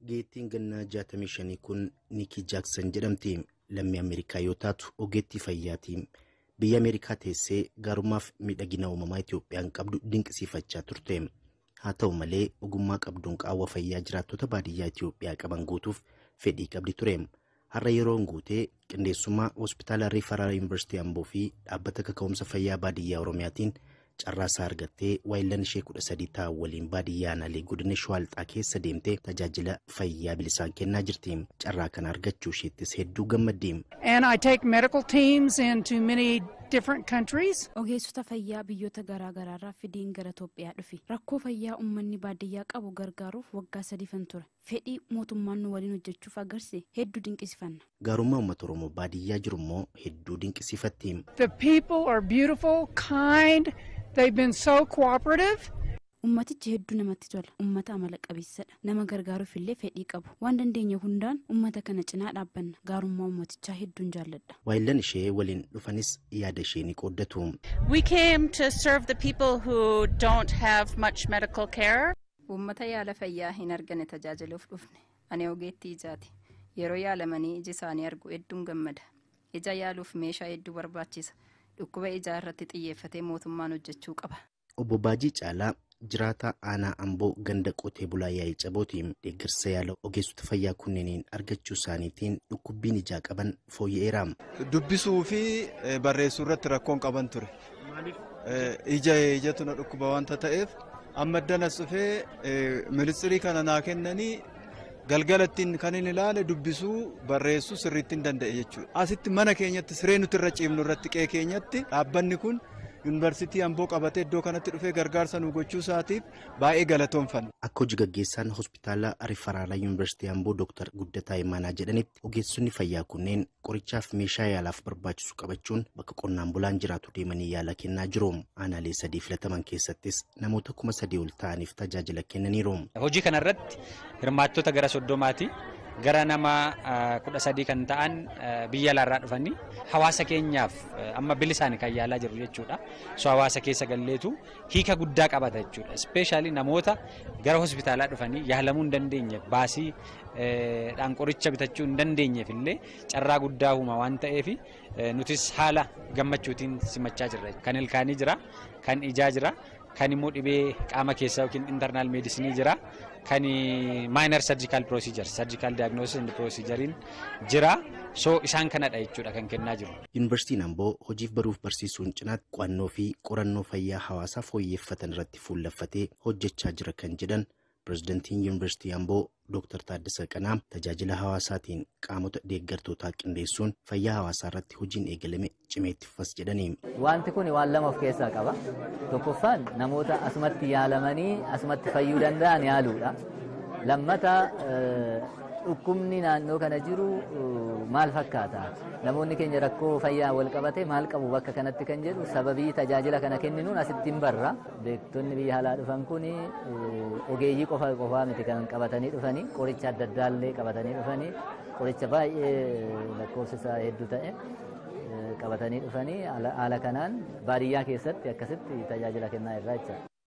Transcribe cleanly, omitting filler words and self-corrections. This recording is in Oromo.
Geettiin gannaa 65 kun Nikki Jackson jedhamti. Lammii Ameerikaa yoo taatu ogeettii fayyaati. Biyya Ameerikaa teessee gaarummaaf miidhagina uumamaa Itoophiyaan qabdu dinqisiifachaa turte. Haa ta'u malee ogummaa qabduun qaawwa fayyaa jiraattota baadiyyaa Itoophiyaa qaban guutuuf fedhii qabdi ture. Har'a yeroon guutee qindeessummaa hospitaala Riifaraal Yuunivarsiitii Amboo fi dhaabbata kaka'umsa fayyaa baadiyyaa Oromiyaatiin carraasaa argattee waayillan ishee 13 ta'an waliin baadiyyaa aanaalee godina Shawaa Lixaa keessa deemtee tajaajila fayyaa bilisaan kennaa jirti. Carraa kana argachuu isheettis hedduu gammaddi. And I take medical teams into many different countries. Ogeessota fayyaa biyyoota garaa garaarraa fidiin gara Itoophiyaa dhufe. Rakkoo fayyaa uummanni baadiyyaa qabu gargaaruuf waggaa 3 ture. Fedhii mootummaan nu waliin hojjechuuf agarse hedduu dinqisiifanna. Gaarummaa uummata Oromoo baadiyyaa jiru immoo hedduu dinqisiifatti. The people are beautiful, kind. They've been so cooperative. Ummatichi hedduu namatti tola. Ummata amala qabeessadha. Nama gargaaruuf illee fedhii qabu. Waan dandeenye hundaan ummata kana cinaa dhaabbanna. Gaarummaa ummatichaa hedduun jaalladha. Waayillan ishee waliin dhufanis yaada ishee ni qooddatu. We came to serve the people who don't have much medical care. Ummata yaala fayyaa hin argane tajaajiluuf dhufne. Ani ogeettii ijaati. Yeroo yaalamanii iji isaanii argu hedduun gammada. Ija yaaluuf meeshaa hedduu barbaachisa. Dhukkuba ijaa irratti xiyyeeffatee mootummaan hojjechuu qaba. Obbo Baajii Caalaa jiraata aanaa Amboo ganda qotee bulaa yaa'ii cabootiin deeggarsa yaala ogeessota fayyaa kunneeniin argachuu isaaniitiin dhukkubbiin ijaa qaban fooyya'eera. Dubbisuu fi barreessuu irratti rakkoon qaban ture. Ijatu na dhukkuba wanta ta'eef amma danas dhufee ministirii kana naa kennanii galgalattiin kan inni ilaale dubbisuu barreessuu sirriitti hin danda'e jechuudha. Asitti mana keenyatti siree nuti irra ciibnu irratti qe'ee keenyatti dhaabbanni kun Yuunivarsiitii Amboo qabatee iddoo kanatti dhufee gargaarsa nu gochuu isaatiif baay'ee galatoomfanna. Akka hojii gaggeessaan hospitaala Riifaraal Yuunivarsiitii Amboo Dr. Guddataa Imaanaa jedhanitti ogeessonni fayyaa kunneen qorichaaf meeshaa yaalaaf barbaachisu qabachuun bakka qonnaan bulaan jiraatu deemanii yaala kennaa jiru. Aanaalee 3 filataman keessattis namoota 3,000 ol ta'aniif tajaajila kennaniiru. Hojii kanarratti hirmaattota gara 30 gara nama 13 kan ta'an biyya alaarraa dhufanii hawaasa keenyaaf amma bilisaanii kan yaalaa jiru jechuudha. So hawaasa keessa galleetu hiika guddaa qabata jechuudha. Especially namoota gara hospitaalaa dhufanii yaalamuu hin dandeenye baasii dhaan qoricha bitachuu hin dandeenyeef illee carraa guddaa uuma waan ta'eef nutis haala gammachuutiin simachaa jirra. Kan ilkaanii jira, kan ijaa jira, kan immoo dhibee qaama keessaa yookiin internal medicine jira. Kan minor surgical procedure, surgical diagnosis and procedure jira. So isaan kanadha jechuudha kan kennaa jiru. Yuunivarsiitiin Amboo hojiif baruuf barsiisuun cinaatti qo'annoo fi qorannoo fayyaa hawaasaa fooyyeffatan irratti fuulleffatee hojjechaa jira kan jedhan Pireezidantiin Yuunivarsiitii Amboo Dr. Taaddasee Qanaa tajaajila hawaasaatiin qaamota deeggartootaa qindeessuun fayyaa hawaasaa irratti hojiin eegalame cimeetti fufas jedhanii. Wanti kun waan lama of keessaa qaba. Tokkoffaan namoota asumatti yaalamanii asumatti fayyuu danda'an yaaluudha. Lammata dhukkubni naannoo kana jiru maal fakkaata? Namoonni keenya rakkoo fayyaa wal qabate maal qabu bakka kanatti kan jedhu sababii tajaajila kana kenninuun asitti hin barra. Beektonni biyya alaa dhufan kun ogeeyyii qofaa miti kan qabatanii dhufanii qoricha adda addaallee qabatanii dhufanii qoricha baay'ee lakkoofsa isaa hedduu ta'e qabatanii dhufanii haala kanaan baadiyyaa keessatti akkasitti tajaajila kennaa irraa jecha.